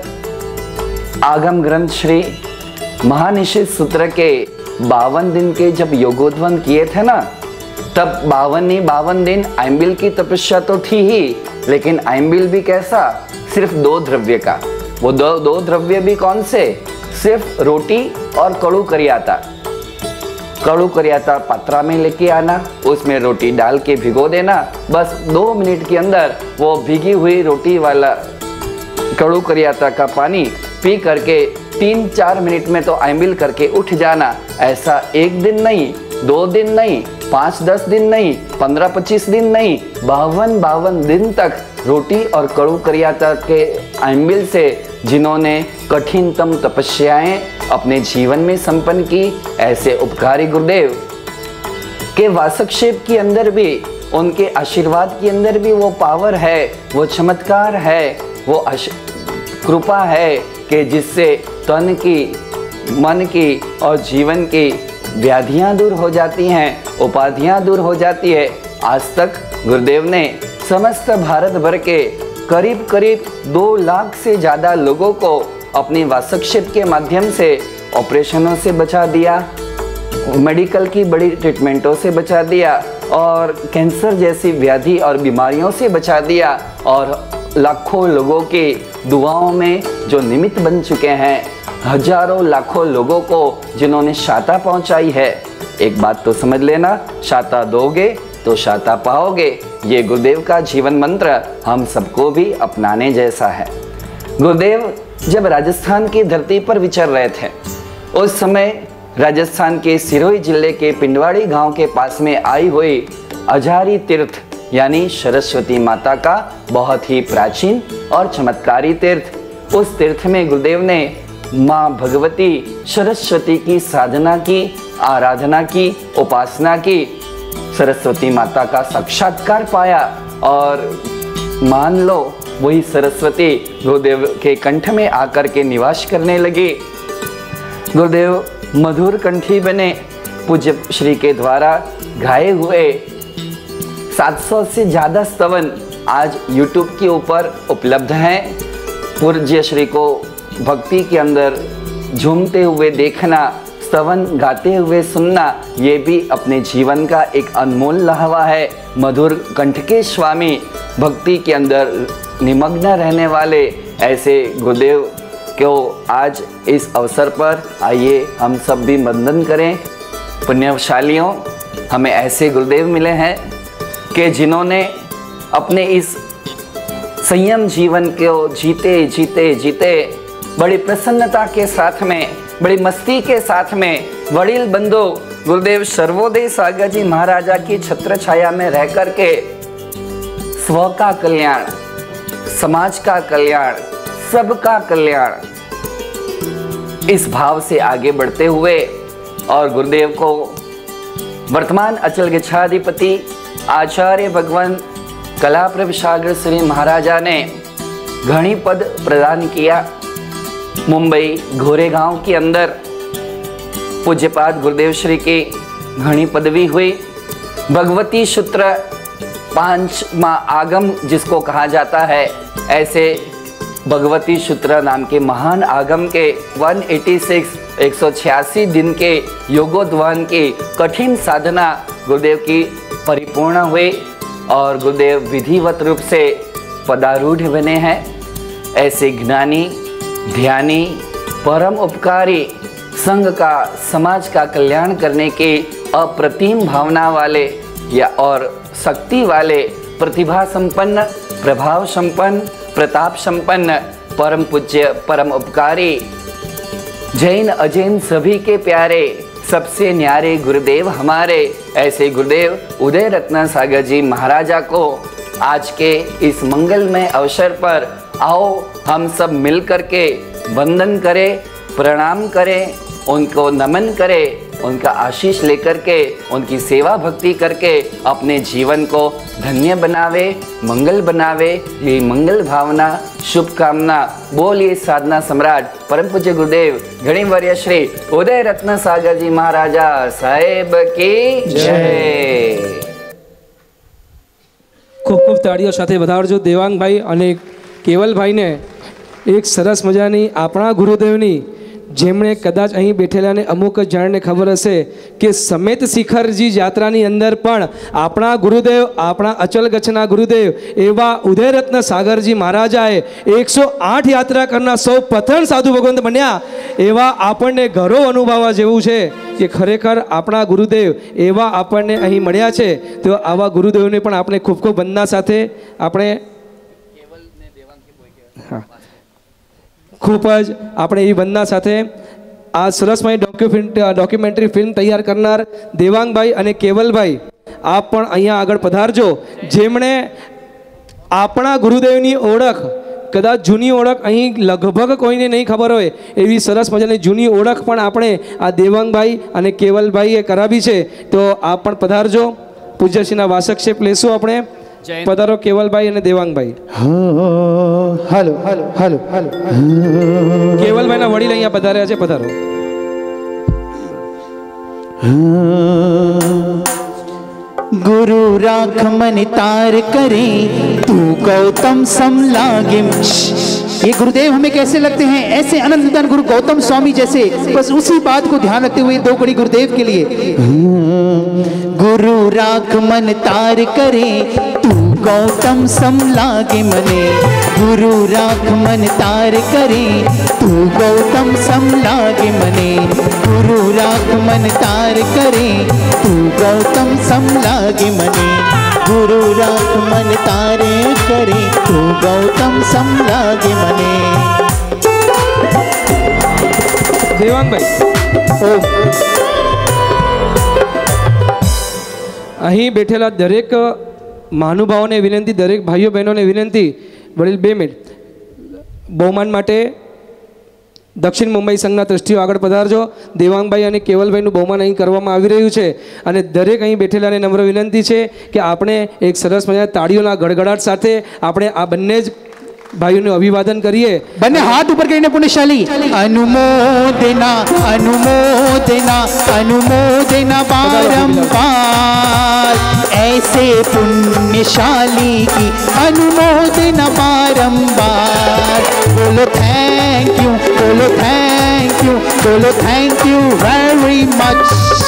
आगम ग्रंथ श्री महानिषेध सूत्र के 52 दिन के जब योगोद्वन किए थे ना, तब 52 दिन आइम्बिल की तपस्या तो थी ही, लेकिन आइम्बिल भी कैसा, सिर्फ 2 द्रव्य का। वो दो द्रव्य भी कौन से, सिर्फ रोटी और कड़ू करियाता। कड़ू करियाता पात्रा में लेके आना, उसमें रोटी डाल के भिगो देना, बस 2 मिनट के अंदर वो भीगी हुई रोटी वाला कड़ू करियाता का पानी पी करके 3-4 मिनट में तो आइम्बिल करके उठ जाना। ऐसा 1 दिन नहीं, 2 दिन नहीं, 5-10 दिन नहीं, 15-25 दिन नहीं, 52 दिन तक रोटी और कड़ू करियाता के आइम्बिल से जिन्होंने कठिनतम तपस्याएं अपने जीवन में संपन्न की, ऐसे उपकारी गुरुदेव के वासक्षेप के अंदर भी, उनके आशीर्वाद के अंदर भी वो पावर है, वो चमत्कार है, वो कृपा है कि जिससे तन की, मन की और जीवन की व्याधियां दूर हो जाती हैं, उपाधियां दूर हो जाती है। आज तक गुरुदेव ने समस्त भारत भर के करीब 2 लाख से ज़्यादा लोगों को अपने वासक्षेप के माध्यम से ऑपरेशनों से बचा दिया, मेडिकल की बड़ी ट्रीटमेंटों से बचा दिया और कैंसर जैसी व्याधि और बीमारियों से बचा दिया और लाखों लोगों के दुआओं में जो निमित्त बन चुके हैं, हजारों लाखों लोगों को जिन्होंने शाता पहुंचाई है। एक बात तो समझ लेना, शाता दोगे तो शाता पाओगे। ये गुरुदेव का जीवन मंत्र हम सबको भी अपनाने जैसा है। गुरुदेव जब राजस्थान की धरती पर विचर रहे थे, उस समय राजस्थान के सिरोही जिले के पिंडवाड़ी गांव के पास में आई हुई अजारी तीर्थ यानी सरस्वती माता का बहुत ही प्राचीन और चमत्कारी तीर्थ, उस तीर्थ में गुरुदेव ने माँ भगवती सरस्वती की साधना की, आराधना की, उपासना की, सरस्वती माता का साक्षात्कार पाया और मान लो वही सरस्वती गुरुदेव के कंठ में आकर के निवास करने लगी। गुरुदेव मधुर कंठी बने। पूज्य श्री के द्वारा गाए हुए 700 से ज़्यादा स्तवन आज YouTube के ऊपर उपलब्ध हैं। पूज्य श्री को भक्ति के अंदर झूमते हुए देखना, स्तवन गाते हुए सुनना, ये भी अपने जीवन का एक अनमोल लहवा है। मधुर कंठ के स्वामी, भक्ति के अंदर निमग्न रहने वाले ऐसे गुरुदेव को आज इस अवसर पर आइए हम सब भी वंदन करें। पुण्यशालियों, हमें ऐसे गुरुदेव मिले हैं कि जिन्होंने अपने इस संयम जीवन को जीते जीते जीते बड़ी प्रसन्नता के साथ में, बड़ी मस्ती के साथ में वडील बंधु गुरुदेव सर्वोदय सागर जी महाराजा की छत्र छाया में रह कर के स्व का कल्याण, समाज का कल्याण, सबका कल्याण, इस भाव से आगे बढ़ते हुए और गुरुदेव को वर्तमान अचल गच्छाधिपति आचार्य भगवान कलाप्रभ सागर श्री महाराजा ने घणी पद प्रदान किया। मुंबई घोरेगांव के अंदर पूज्यपाद गुरुदेव श्री की घणी पदवी हुई। भगवती सूत्र 5वां आगम जिसको कहा जाता है, ऐसे भगवती सूत्र नाम के महान आगम के 186 दिन के योगोद्वान की कठिन साधना गुरुदेव की परिपूर्ण हुई और गुरुदेव विधिवत रूप से पदारूढ़ बने हैं। ऐसे ज्ञानी, ध्यानी, परम उपकारी, संघ का, समाज का कल्याण करने के अप्रतिम भावना वाले या और शक्ति वाले, प्रतिभा संपन्न, प्रभाव संपन्न, प्रताप संपन्न, परम पूज्य, परम उपकारी, जैन अजैन सभी के प्यारे, सबसे न्यारे गुरुदेव हमारे, ऐसे गुरुदेव उदय रत्न सागर जी महाराजा को आज के इस मंगलमय अवसर पर आओ हम सब मिल करके वंदन करें, प्रणाम करें, उनको नमन करें, उनका आशीष लेकर के, उनकी सेवा भक्ति करके अपने जीवन को धन्य बनावे, मंगल बनावे। ये मंगल भावना, शुभकामना बोलिए साधना सम्राट परम पूज्य गुरुदेव घणीवर्य श्री उदय रत्न सागर जी महाराजा साहेब की जय। ખૂબ ખૂબ તાળીઓ સાથે વધારજો દેવાંગભાઈ અને કેવલભાઈને। એક સરસ મજાની આપણા ગુરુદેવની, જેમણે કદાચ અહીં બેઠેલાને અમુક જણને ખબર હશે કે સમેત શિખરજી યાત્રાની અંદર પણ આપણા ગુરુદેવ, આપણા અચલ ગચ્છના ગુરુદેવ એવા ઉદયરત્ન સાગરજી મહારાજાએ 108 યાત્રા કરનાર સૌ પ્રથમ સાધુ ભગવંત બન્યા, એવા આપણને ગૌરવ અનુભવવા જેવું છે કે ખરેખર આપણા ગુરુદેવ એવા આપણને અહીં મળ્યા છે। તો આવા ગુરુદેવને પણ આપણે ખૂબ ખૂબ વંદના સાથે આપણે ખૂબ જ આપણે એ વંદના સાથે આ સરસમય ડોક્યુમેન્ટરી ફિલ્મ તૈયાર કરનાર દેવાંગભાઈ અને કેવલભાઈ, આપ પણ અહીંયા આગળ પધારજો, જેમણે આપણા ગુરુદેવની ઓળખ, કદાચ જૂની ઓળખ અહીં લગભગ કોઈને નહીં ખબર હોય એવી સરસ મજાની જૂની ઓળખ પણ આપણે આ દેવાંગભાઈ અને કેવલભાઈએ કરાવી છે। તો આપ પણ પધારજો, પૂજ્યશ્રીના વાસક્ષેપ લેશું આપણે। પધારો કેવલભાઈ અને દેવાંગભાઈ। હાલો હાલો હાલો હાલો કેવલભાઈના વડીલ અહીંયા પધાર્યા છે, પધારો। गुरु राख मन तार करे, तू गौतम सम लागे। ये गुरुदेव हमें कैसे लगते हैं? ऐसे अनंतदान गुरु गौतम स्वामी जैसे। बस उसी बात को ध्यान रखते हुए दो कड़ी गुरुदेव के लिए। गुरु राख मन तार करे, तू गौतम सम लागे मने। गुरु राख मन तार करे, तू गौतम सम लागे मने। गुरु राख मन तार करे, तू गौतम सम लागे मने। गुरु राख मन तारे करे, तू गौतम सम लागे मने। દેવાંગભાઈ, અહીં બેઠેલા દરેક મહાનુભાવોને વિનંતી, દરેક ભાઈઓ બહેનોને વિનંતી, વડીલ 2 મિનિટ બહુમાન માટે દક્ષિણ મુંબઈ સંઘના ટ્રસ્ટીઓ આગળ પધારજો। દેવાંગભાઈ અને કેવલભાઈનું બહુમાન અહીં કરવામાં આવી રહ્યું છે અને દરેક અહીં બેઠેલાને નમ્ર વિનંતી છે કે આપણે એક સરસ મજાના તાળીઓના ગડગડાટ સાથે આપણે આ બંને જ ભાઈઓનું અભિવાદન કરીએ। બંને હાથ ઉપર કરીને પુણ્યશાલી अनुमोदना अनुमोदना अनुमोदना बारंबार, ऐसे पुण्यशाली की अनुमोदना बारंबार। बोलो थैंक यू, बोलो थैंक यू, बोलो थैंक यू वेरी मच।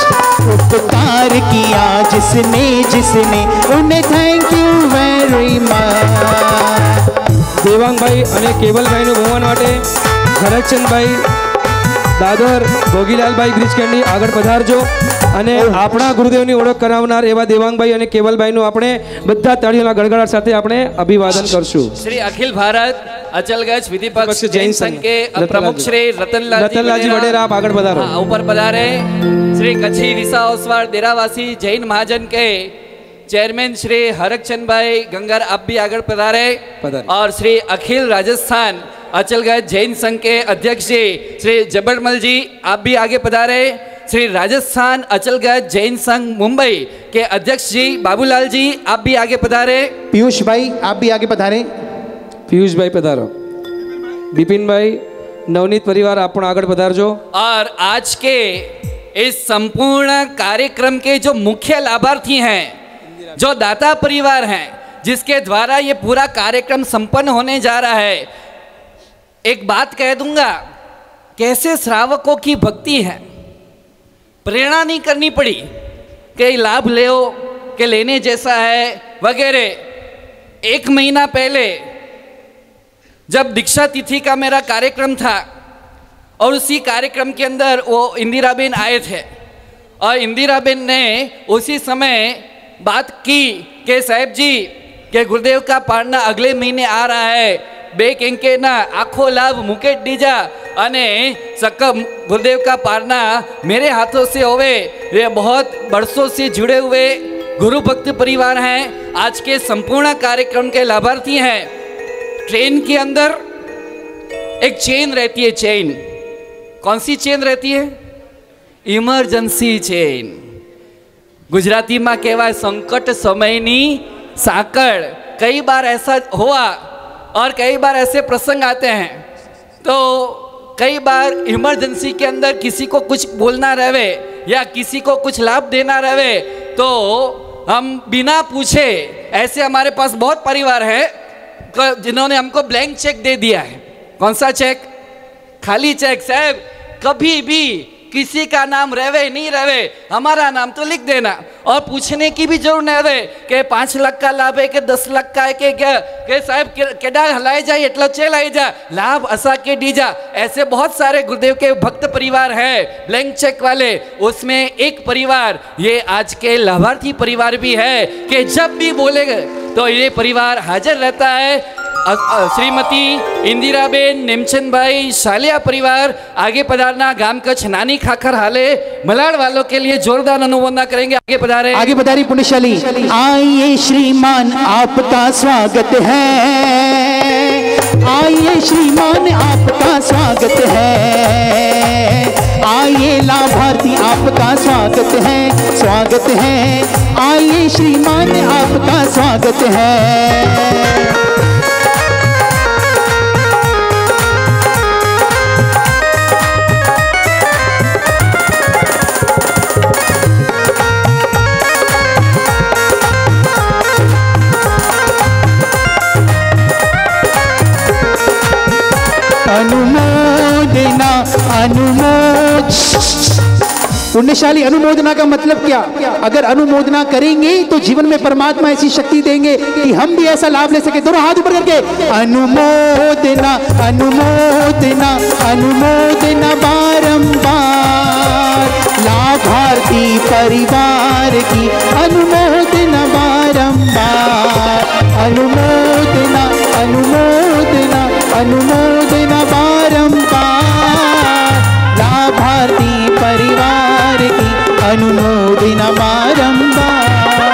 उपकार किया जिसने जिसने, उन्हें thank you very much. Devangbhai અને કેવલભાઈનું બહુમાન માટે હરકચંદભાઈ દાદર, ભોગીલાલભાઈ બ્રિજકેન્ડી આગળ પધારજો અને આપણા ગુરુદેવની ઓળખ કરાવનાર એવા દેવાંગભાઈ અને કેવલભાઈનું આપણે બધા તાળીઓના ગડગડાટ સાથે આપણે અભિવાદન કરશું। श्री अखिल भारत अचलगज विधि पक्ष जैन संघ के प्रमुख श्री રતનલાલજી વડેરા आप આગળ પધારો। हाँ, ऊपर पधारे। श्री कच्छी विसा ओसवाड़ डेरावासी जैन महाजन के चेयरमैन श्री हरकचंद भाई गंगर आप भी आगे पधारे। और श्री अखिल राजस्थान अचलगज जैन संघ के अध्यक्ष जी श्री जबरमल जी आप भी आगे पधारे। श्री राजस्थान अचलगज जैन संघ मुंबई के अध्यक्ष जी बाबूलाल जी आप भी आगे पधारे। पीयूष भाई आप भी आगे पधारे। પિયુષભાઈ પધારો। બિપિનભાઈ, નવનીત પરિવાર आप પણ આગળ પધારજો। और आज के इस संपूर्ण कार्यक्रम के जो मुख्य लाभार्थी हैं, जो दाता परिवार हैं, जिसके द्वारा ये पूरा कार्यक्रम संपन्न होने जा रहा है, एक बात कह दूंगा, कैसे श्रावकों की भक्ति है। प्रेरणा नहीं करनी पड़ी कि लाभ ले के लेने जैसा है वगैरह। 1 महीना पहले जब दीक्षा तिथि का मेरा कार्यक्रम था और उसी कार्यक्रम के अंदर वो इंदिराबेन आए थे और इंदिराबेन ने उसी समय बात की कि साहेब जी के गुरुदेव का पारना अगले महीने आ रहा है, बे केंके ना आखो लाभ मुकेट दीजा अने सकम गुरुदेव का पारना मेरे हाथों से होवे। ये बहुत बरसों से जुड़े हुए गुरु भक्त परिवार हैं, आज के संपूर्ण कार्यक्रम के लाभार्थी हैं। ट्रेन के अंदर एक चेन रहती है, चेन कौन सी चेन रहती है? Emergency chain. गुजराती में कहवा संकट समयनी साकड़। कई बार ऐसा हुआ और कई बार ऐसे प्रसंग आते हैं तो कई बार इमरजेंसी के अंदर किसी को कुछ बोलना रहे या किसी को कुछ लाभ देना रहे तो हम बिना पूछे, ऐसे हमारे पास बहुत परिवार है जिन्होंने हमको ब्लैंक चेक दे दिया है। कौन सा चेक? खाली चेक। साहब कभी भी किसी का नाम रहे नहीं रहे, हमारा नाम तो लिख देना और पूछने की भी जरूर नहीं रहे कि 5 लाख का लाभ है कि 10 लाख का है कि क्या के साहब केडा हलाए जाए एटला चलाई जा लाभ असा के दीजा। ऐसे बहुत सारे गुरुदेव के भक्त परिवार हैं ब्लैंक चेक वाले। उसमें एक परिवार ये आज के लाभार्थी परिवार भी है कि जब भी बोलेगा तो ये परिवार हाजिर रहता है। श्रीमती इंदिराबेन नेमचंद भाई शालिया परिवार आगे पधारना। गांव कच्छ नानी खाखर हाले मलाड़ वालों के लिए जोरदार अनुमोदना करेंगे। आगे पधारे। आगे पधारी पुण्यशाली। आइए श्रीमान आपका स्वागत है, आइए श्रीमान आपका स्वागत है, आइए लाभार्थी आपका स्वागत है, स्वागत है। आइए श्रीमान आपका स्वागत है। अनुमोदना पुण्यशाली अनुमोदना का मतलब क्या? अगर अनुमोदना करेंगे तो जीवन में परमात्मा ऐसी शक्ति देंगे कि हम भी ऐसा लाभ ले सके। दोनों हाथ ऊपर करके अनुमोदना अनुमोदना अनुमोदना बारंबार लाभार्थी परिवार की अनुमोदना बारंबार अनुमोदना अनुमोदना अनुमोदना बारंबार लाभार्थी परिवार की अनुमोदना बारंबार।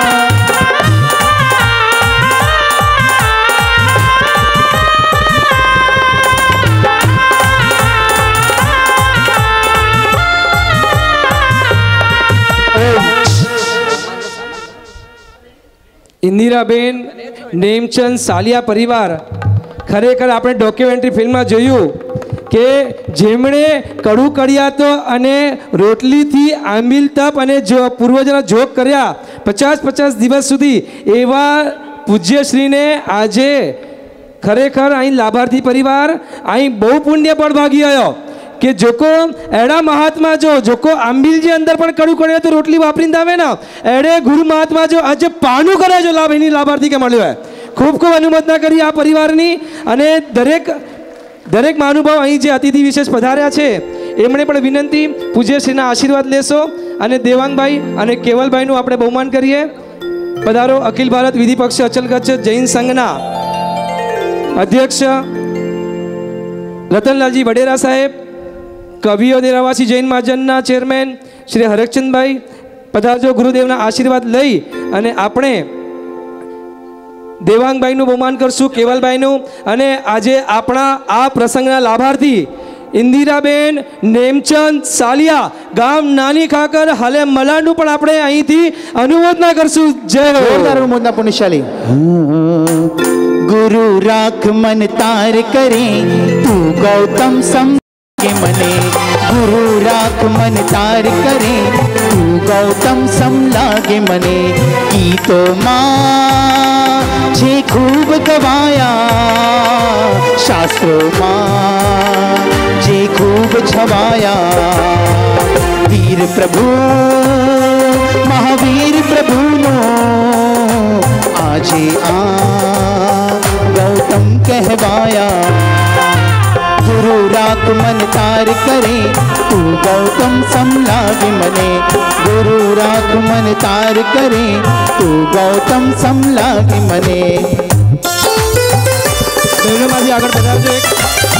ઇન્દિરાબેન નેમચંદ સાલિયા પરિવાર ખરેખર આપણે ડોક્યુમેન્ટરી ફિલ્મમાં જોયું કે જેમણે કડું કડિયાતો અને રોટલીથી આંબીલ તપ અને પૂર્વજોના જોગ કર્યા 50 દિવસ સુધી એવા પૂજ્યશ્રીને આજે ખરેખર અહીં લાભાર્થી પરિવાર અહીં બહુ પુણ્ય પણ ભાગી આવ્યો કે જોકો એડા મહાત્મા જોકો આંબીલ જે અંદર પણ કડું કરે તો રોટલી વાપરીને આવે ને એડે ગુરુ મહાત્મા જો આજે પાનું કરે જો લાભ એની લાભાર્થી કે મળ્યો હોય ખૂબ ખૂબ અનુમોદના કરી આ પરિવારની અને દરેક મહાનુભાવ અહીં જે અતિથિ વિશેષ પધાર્યા છે એમણે પણ વિનંતી પૂજ્યશ્રીના આશીર્વાદ લેશો અને દેવાંગભાઈ અને કેવલભાઈનું આપણે બહુમાન કરીએ। પધારો અખિલ ભારત વિધિ પક્ષ અચલ કચ્છ જૈન સંઘના અધ્યક્ષ રતનલાલજી વડેરા સાહેબ, કવિઓ દેરાવાસી જૈન મહાજનના ચેરમેન શ્રી હરકચંદભાઈ પધારજો ગુરુદેવના આશીર્વાદ લઈ અને આપણે દેવાંગભાઈનું બહુમાન કરશું, કેવલભાઈનું અને આજે આપણા આ પ્રસંગના લાભાર્થી ઇન્દિરાબેન નેમચંદ સાલિયા ગામ નાની ખાકર હાલે મલાડનું પણ આપણે અહીંથી અનુમોદના કરશું। જય હો। जोरदार अनुमोदना पुण्यशाली। गुरु राख मन तार करे तू गौतम सम के मने गुरु राख मन तार करे तू गौतम सम लागे मने की तो माँ जे खूब गवाया शास्त्रों माँ जे खूब छवाया वीर प्रभु महावीर प्रभु नो आजे आ गौतम कहवाया गुरु राख मन तार करे तू गौतम सम लागे मने गुरु राख मन तार करे तू गौतम सम लागे मने। બહેનોમાંથી આગળ પધારજો એક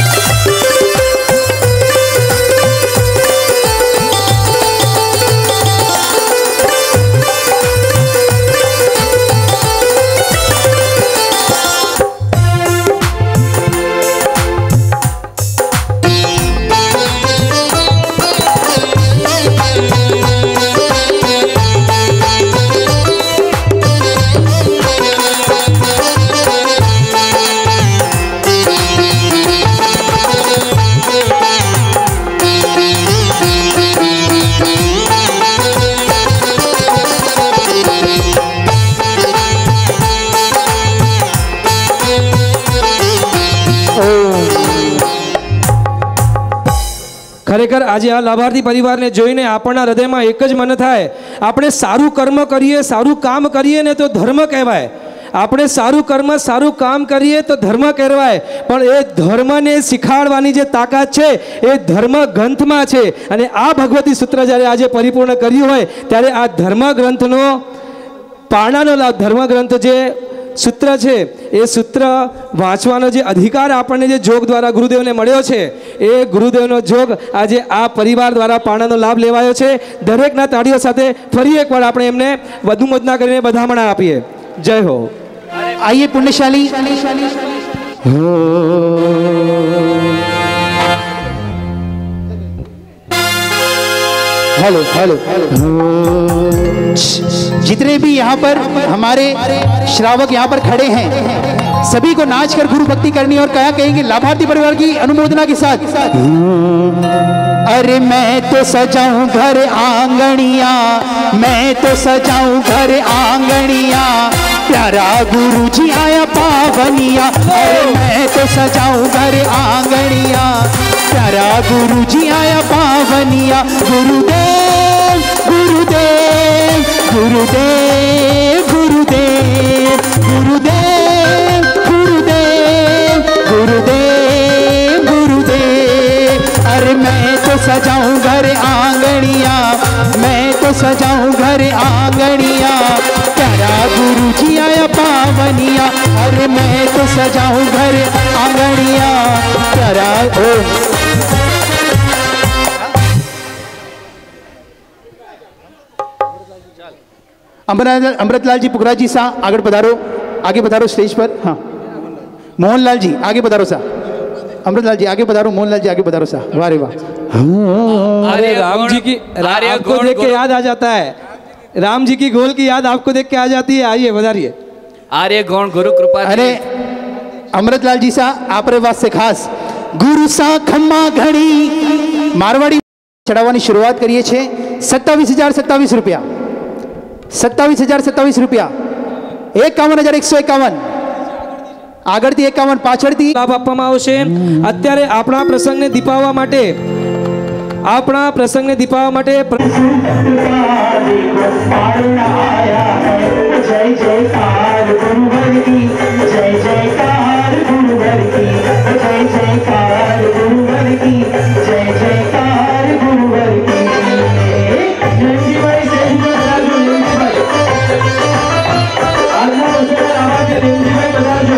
ખરેખર આજે આ લાભાર્થી પરિવારને જોઈને આપણના હૃદયમાં એક જ મન થાય આપણે સારું કર્મ કરીએ સારું કામ કરીએ ને તો ધર્મ કહેવાય આપણે સારું કર્મ સારું કામ કરીએ તો ધર્મ કહેવાય પણ એ ધર્મને શીખવાડવાની જે તાકાત છે એ ધર્મ ગ્રંથમાં છે અને આ ભગવતી સૂત્ર જ્યારે આજે પરિપૂર્ણ કર્યું હોય ત્યારે આ ધર્મ ગ્રંથનો પારણાનો લાભ ધર્મ ગ્રંથ જે સૂત્ર છે એ સૂત્ર વાંચવાનો જે અધિકાર આપણને જે જોગ દ્વારા ગુરુદેવને મળ્યો છે એ ગુરુદેવનો જોગ આજે આ પરિવાર દ્વારા પારણાનો લાભ લેવાયો છે। દરેકના તાળીઓ સાથે ફરી એકવાર આપણે એમને વધુ મોદના કરીને વધામણા આપીએ। જય હો। आइए पुण्यशाली हेलो हेलो जितने भी यहाँ पर हमारे श्रावक यहाँ पर खड़े हैं सभी को नाच कर गुरु भक्ति करनी और क्या कहेंगे लाभार्थी परिवार की अनुमोदना के साथ। अरे मैं तो सजाऊं घर आंगनिया मैं तो सजाऊं घर आंगनिया प्यारा गुरु जी आया पावनिया, अरे मैं तो सजाऊं घर आंगनिया। प्यारा गुरु जी आया पावनिया, गुरुदेव गुरुदेव गुरुदेव गुरुदेव गुरुदेव गुरुदेव गुरुदेव गुरुदेव। अरे मैं तो सजाऊं घर आंगनिया, मैं तो सजाऊं घर आंगनिया। प्यारा गुरु जी आया पावनिया, अरे मैं तो सजाऊं घर आंगनिया। प्यारा अमृतलाल जी पुखराज जी सा आगे पधारो, आगे पधारो स्टेज पर। हाँ मोहनलाल जी आगे पधारो सा, अमृतलाल जी आगे पधारो, मोहनलाल जी आगे पधारो सा। वाह रे वाह। अरे राम जी की आपको देख के याद आ जाता है, राम जी की गोल की याद आपको देख के आ जाती है। आइए पधारिए। आर्य गौण गुरु कृपा। अरे अमृतलाल जी सा आप रे वास्ते खास गुरु सा खम्मा घड़ी मारवाड़ी चढ़ावવાની શરૂઆત કરીએ છીએ। 27,027 રૂપિયા, 27,027 રૂપિયા, 51,151 આગળથી 51 પાછળથી લાભ આપવામાં આવશે। અત્યારે આપણા પ્રસંગને દીપાવવા માટે जय जयकार गुरुवर की, जय जयकार गुरुवर की, जय जयकार गुरुवर की, जय जयकार गुरुवर की। नंदी भाई से नंदी भाई आवाज नंदी भाई बता दो।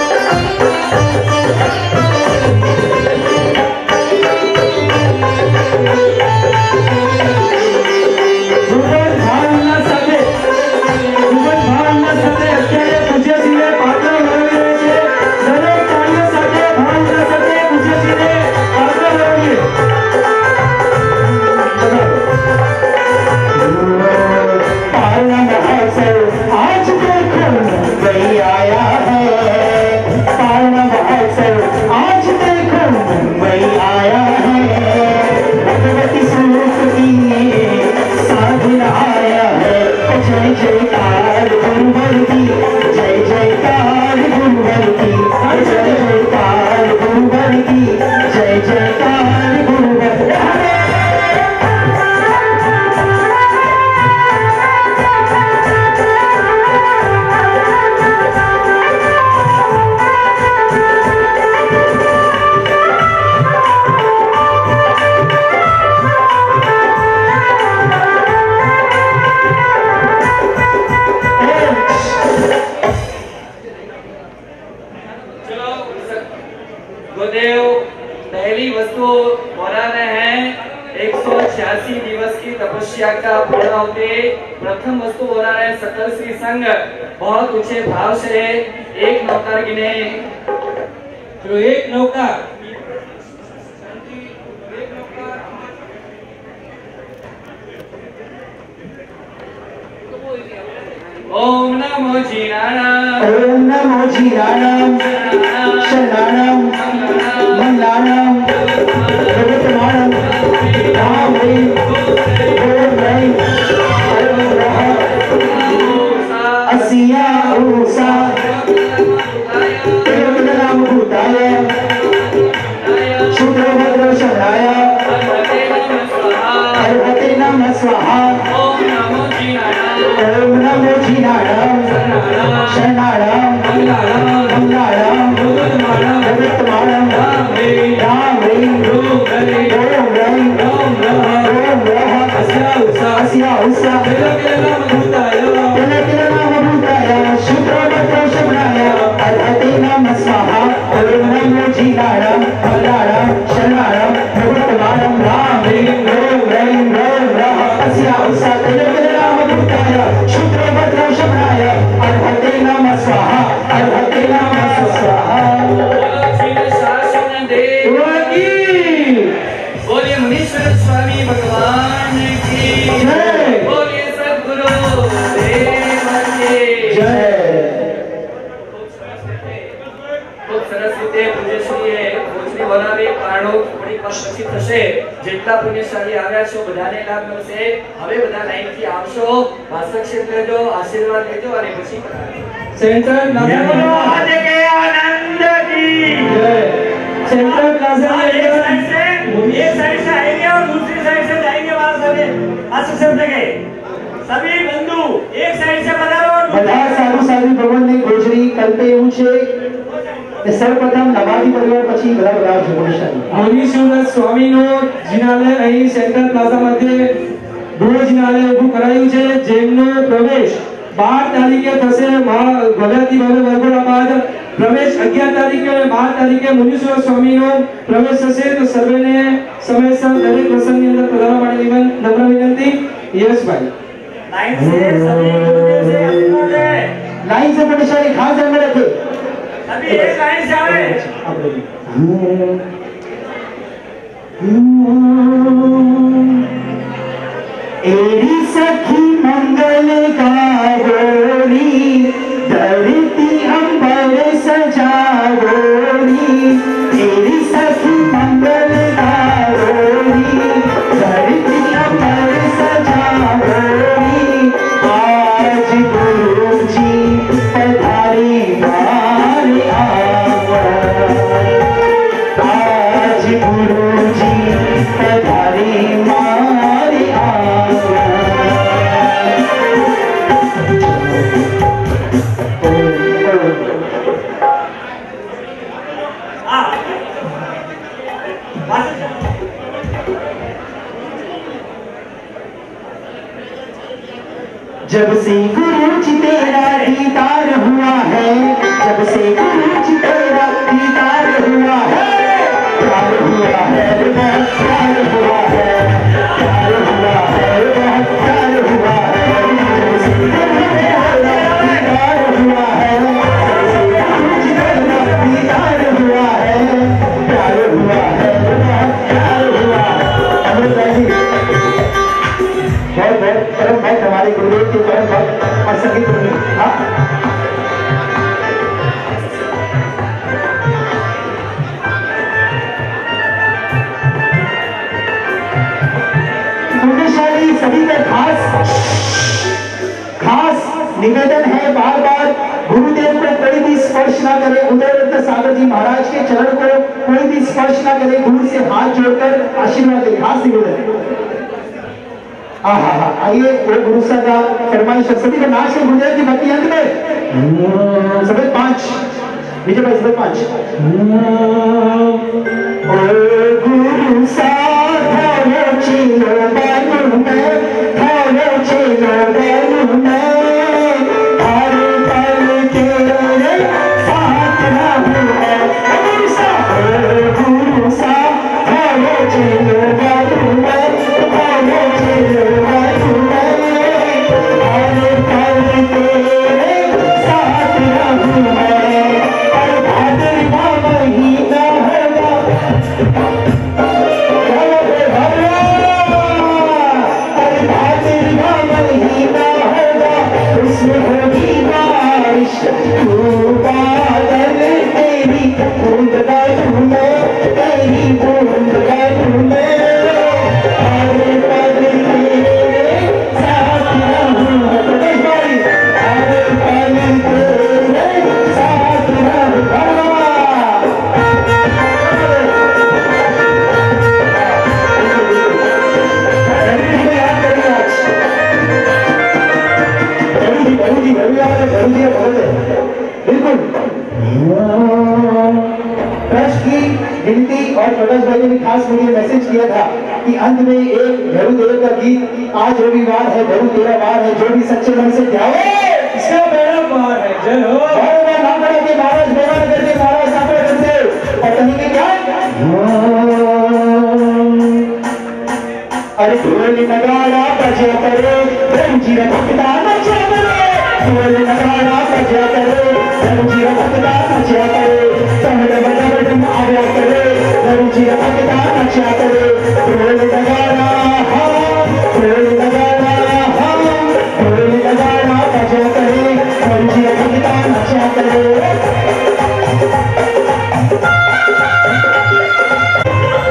पहली वस्तु बोला रहे हैं 186 दिवस की तपस्या का पूर्ण होते। प्रथम वस्तु बोला रहे हैं सकल श्री संघ बहुत ऊंचे भाव से एक नौकर गिने, जो एक नौकर ओम नमो जीराणाम, ओम नमो जीराणाम, शरणाणाम मंगलाणाम प्रवर्तमानम राम रे ओम रे असिया उषा नाम भूताय शुक्रभद्र शरणाय हरहते नमः स्वाहा। ओम नमो जीराणाम शरणाणाम मंगलाणाम प्रवर्तमानम राम रे ओम असिया उषा नाम भूताय शुक्रभद्र शरणाय हरहते नमः स्वाहा। ओम नमो जीराणाम मंगलाणाम शरणाणाम प्रवर्तमानम राम रे ओम असिया उषा नाम भूताय शुक्रभद्र शरणाय हरहते नमः स्वाहा, हरहते नमः स्वाहा। बोलिए मुनीश्वर स्वामी भगवान की जय, बोलिए सद्गुरु देव की जय। खूब सरस रीते पूज्यश्री भोजनी बनावे મેળો થોડીક વાર પછી થશે જેટલા પુણ્યશાળી આવ્યા છો બધાને લાભ મળશે હવે બધા લાઈનથી આવશો ભાષણ લેજો આશીર્વાદ લેજો અને પછી सेंट्रल प्लाजा आज के आनंद की सेंट्रल प्लाजा एक साइड से आएंगे और दूसरी साइड से जाएंगे वहां सभी आशीष शब्द के सभी बंधु एक साइड से पधारो બધા સાધુ સાધુ ભગવાનની ગોચરી કલ્પે એવું છે કે સર્વપ્રથમ નવાદી પરિવાર પછી બધા બધા જોડશે મુનિ સ્વામીનો જિનાલય અહીં સેન્ટ્રલ પ્લાઝા મધ્યે ગૃહ જિનાલય ઊભું કરાયું છે જેમનો પ્રવેશ 12 તારીખે થશે ભવ્યાતિ ભવ્ય વરઘોડા બાદ પ્રવેશ 11 તારીખે અને 12 તારીખે મુનીશ્વર સ્વામીનો પ્રવેશ થશે તો સર્વેને સમયસર દરેક પ્રસંગની અંદર પધારવા માટે નમ્ર વિનંતી યશભાઈ लाइन से सभी गुरुदेव से आशीर्वाद है લાઈન સે પટેશાળી ખાસ ધ્યાન રાખે सभी एक लाइन से आवे एरी सखी मंगल गावोरी धरती अंबर सजावोरी एरी सखी मंगल गावोरी धरती अंबर सजावोरी आज गुरुजी पधारी मारे आंगन आज गुरुजी पधारी मारे जब से गुरु जी तेरा दीदार हुआ है जब से गुरु जी तेरा दीदार हुआ है प्यार हुआ है बहुत प्यार हुआ है प्यार हुआ है बहुत प्यार हुआ है जब से गुरु तेरा दीदार हुआ है जब से गुरु जी तेरा दीदार हुआ है प्यार हुआ है बहुत प्यार हुआ है बहुत बहुत परम भाई हमारे गुरुदेव के परम भक्त और संगीत पुण्यशाली सभी का खास निवेदन है बार बार गुरुदेव को कोई भी स्पर्श ना करे उदयदत्त सागर जी महाराज के चरण को कोई भी स्पर्श ना करे गुरु से हाथ जोड़कर आशीर्वाद दे खास निवेदन आइए वो गुरु साहब का फरमाइश सभी को नाच के गुरुदेव की भक्ति अंत में सभी 5 विजय भाई सभी 5 ओ गुरु साहब थारो चीलो बानु में थारो चीलो बानु में हर पल तेरे साथ रहूं मैं गुरु साहब थारो चीलो बानु में थारो चीलो खास मुझे मैसेज किया था कि अंत में एक भैरू देव का गीत आज रविवार है भैरू तेरा वार है जो भी सच्चे मन से ध्यावे इसका बेड़ा पार है जय हो ना करा के महाराज बेड़ा करके महाराज सापड़े करते और कहेंगे क्या अरे ढोल नगाड़ा बजे करे रंजीर भक्ता नचा करे ढोल नगाड़ा बजे करे रंजीर भक्ता नचा करे तमड़ बड़ आवा करे रंजीर भक्ता नचा करे ढोल नगाड़ा ढोल नगाड़ा ढोल नगाड़ा बजे करे रंजीर भक्ता नचा करे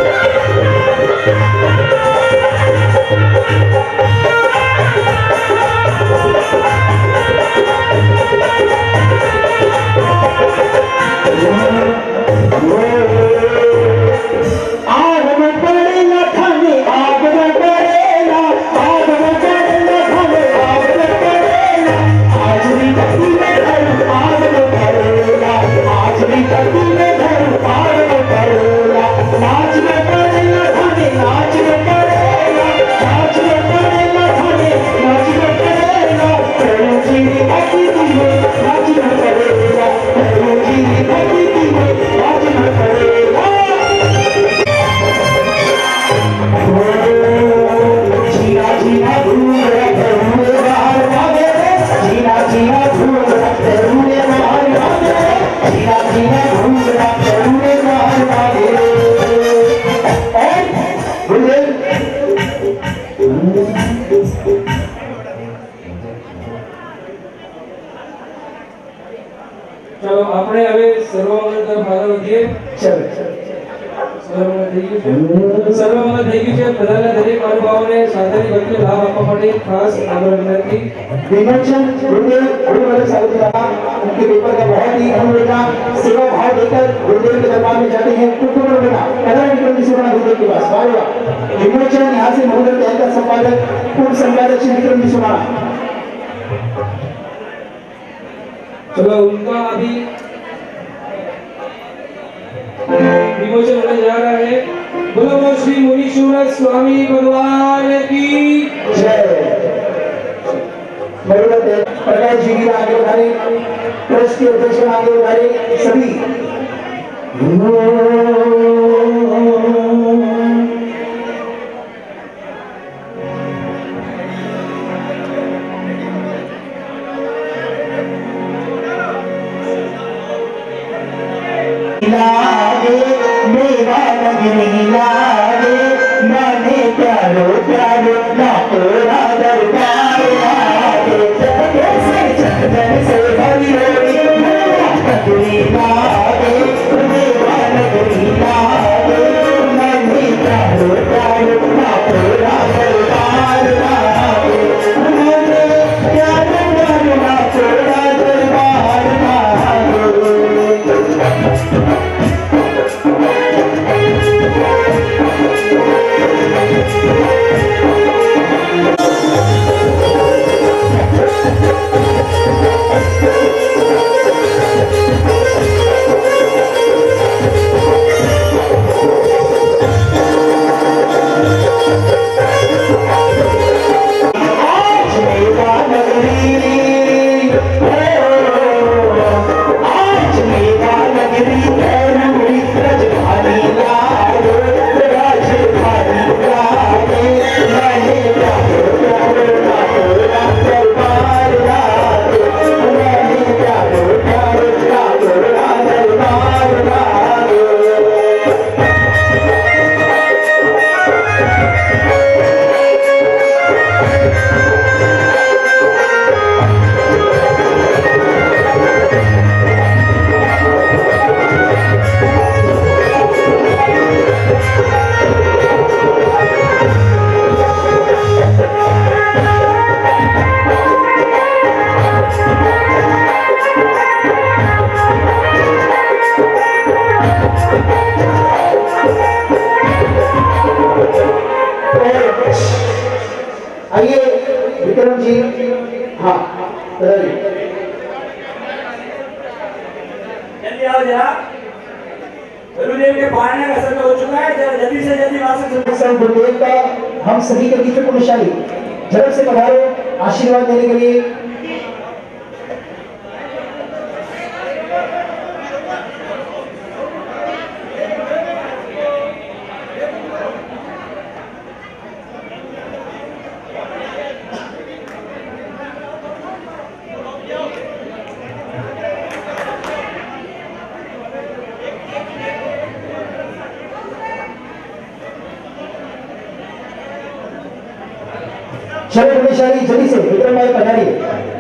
चलो આપણે હવે સર્વમંગલ તરફ આગળ વધીએ. સર્વમંગલ થઈ ગયું છે. બધાના દરેક મહાનુભાવોને સાધનની ભક્તિ લાભ આપવા માટે ખાસ આગ્રહ વિનંતી. विमोचन गुरुदेव गुरुवार साहब द्वारा उनके पेपर का बहुत ही अनुरोधा सेवा भाव देकर गुरुदेव के दरबार में जाते हैं. कुकुर बेटा कदर विक्रम जी सोना गुरुदेव के पास वाह वाह. विमोचन यहाँ से महोदय तहल का संपादक पूर्व संपादक श्री विक्रम जी सोना. चलो उनका अभी विमोचन होने जा रहा है. बोलो श्री मुनीश्वर स्वामी भगवान की जय. प्रकाश जी की आगे बढ़ाने ट्रस्ट के अध्यक्ष आगे बढ़ाने सभी लागे मेरा नगरी लागे माने प्यारो प्यारो ना तोरा दरबार लागे चंदन से भरी होली नगरी लागे मेरा नगरी लागे माने प्यारो प्यारो ना तोरा दरबार लागे माने प्यारो प्यारो ना तोरा दरबार लागे. आइए विक्रम जी. हाँ जल्दी आओ जरा. गुरुदेव के पढ़ाने का समय हो चुका है. जरा जल्दी से जल्दी वापस. गुरुदेव का हम सभी के बीच में पुण्यशाली जन्म से पधारो आशीर्वाद देने के लिए. चलो पुण्यशाली जल्दी से विक्रम भाई पधारिए.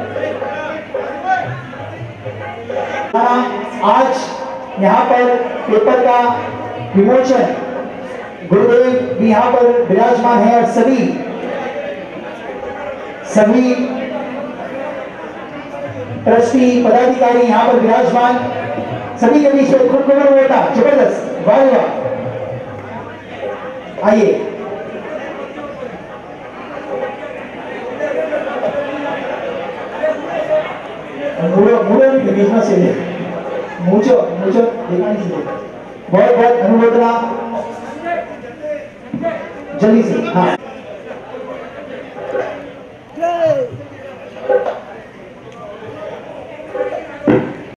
आज यहाँ पर पेपर का विमोचन गुरुदेव भी यहाँ पर विराजमान है और सभी ट्रस्टी पदाधिकारी यहाँ पर विराजमान. सभी के बीच में खूब खबर होता जबरदस्त. वाह वाह. आइए मुझे देखना नहीं चाहिए. बहुत बहुत अनुमोदना जल्दी से. हाँ